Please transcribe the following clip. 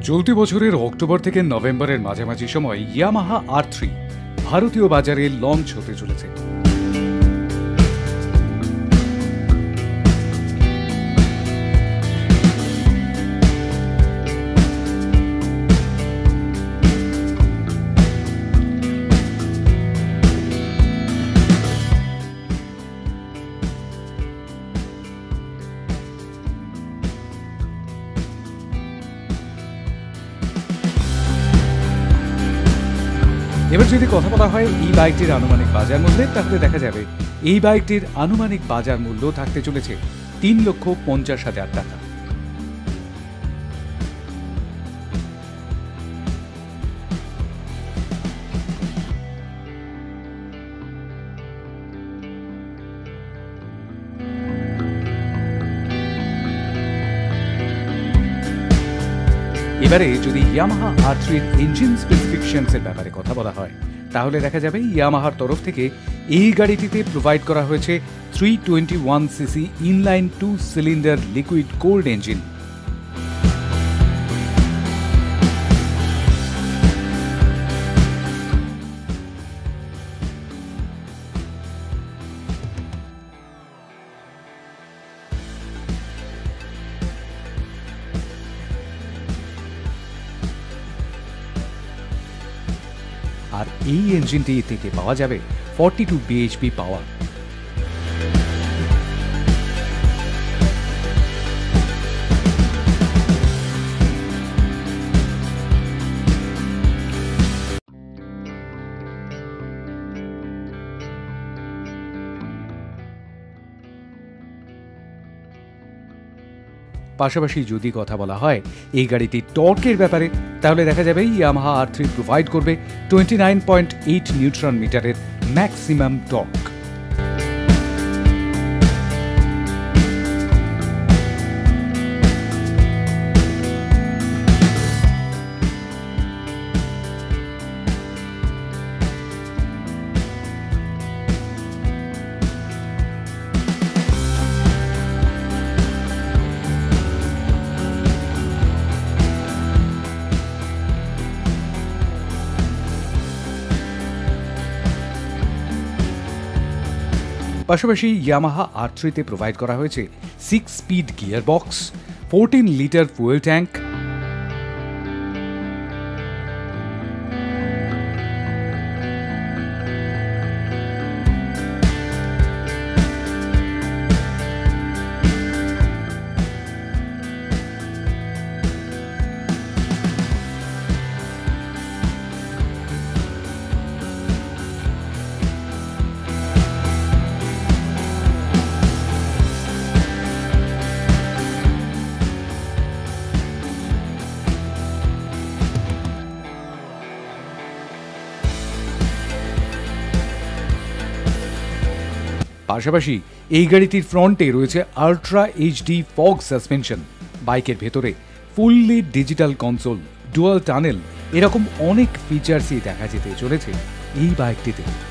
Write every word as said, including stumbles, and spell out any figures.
চলতি বছরের অক্টোবর থেকে নভেম্বরের মাঝামাঝি সময় ইয়ামাহা আর থ্রি ভারতীয় বাজারে লঞ্চ হতে চলেছে। এবার যদি কথা বলা হয় এই বাইকটির আনুমানিক বাজার মূল্যে, তাহলে দেখা যাবে এই বাইকটির আনুমানিক বাজার মূল্য থাকতে চলেছে তিন লক্ষ পঞ্চাশ হাজার টাকা। এবারে যদি ইয়ামাহা আর থ্রি এর ইঞ্জিন স্পেসিফিকেশনস এর ব্যাপারে কথা বলা হয়, তাহলে দেখা যাবে ইয়ামাহার তরফ থেকে এই গাড়িটিতে প্রোভাইড করা হয়েছে three twenty one CC inline two cylinder liquid cooled engine. আর এই ইঞ্জিনটি থেকে পাওয়া যাবে ফর্টি টু বিএইচপি পাওয়ার। পাশাপাশি যদি কথা বলা হয় এই গাড়িটির টর্কের ব্যাপারে, তাহলে দেখা যাবে ইয়ামাহা আর থ্রি প্রোভাইড করবে twenty nine point eight newton মিটারের ম্যাক্সিমাম টর্ক। পাশাপাশি ইয়ামাহা আর থ্রি তে প্রোভাইড করা হয়েছে six speed gear box, fourteen litre fuel tank, পাশাপাশি এই গাড়িটির ফ্রন্টে রয়েছে আল্ট্রা এইচডি ফগ সাসপেনশন। বাইকের ভেতরে fully digital console, dual tunnel, এরকম অনেক ফিচার্সই দেখা যেতে চলেছে এই বাইকটিতে।